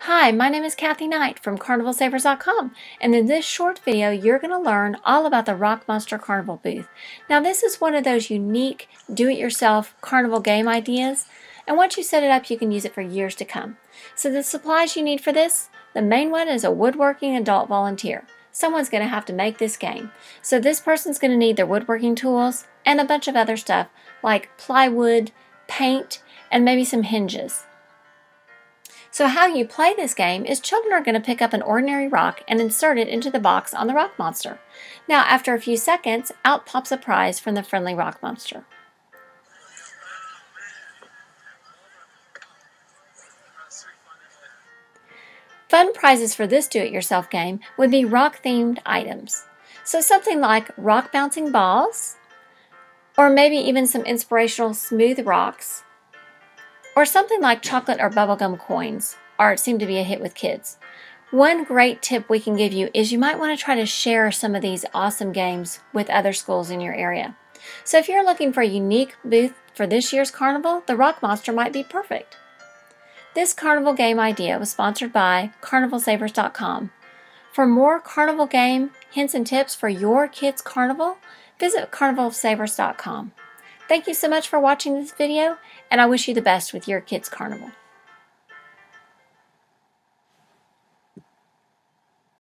Hi, my name is Kathy Knight from CarnivalSavers.com, and in this short video you're going to learn all about the Rock Monster Carnival booth. Now this is one of those unique do-it-yourself carnival game ideas, and once you set it up you can use it for years to come. So the supplies you need for this, the main one is a woodworking adult volunteer. Someone's going to have to make this game. So this person's going to need their woodworking tools and a bunch of other stuff like plywood, paint, and maybe some hinges. So how you play this game is children are going to pick up an ordinary rock and insert it into the box on the rock monster. Now after a few seconds, out pops a prize from the friendly rock monster. Fun prizes for this do-it-yourself game would be rock-themed items. So something like rock bouncing balls, or maybe even some inspirational smooth rocks, or something like chocolate or bubblegum coins seem to be a hit with kids. One great tip we can give you is you might want to try to share some of these awesome games with other schools in your area. So if you're looking for a unique booth for this year's carnival, the Rock Monster might be perfect. This carnival game idea was sponsored by CarnivalSavers.com. For more carnival game hints and tips for your kids' carnival, visit CarnivalSavers.com. Thank you so much for watching this video, and I wish you the best with your kids' carnival.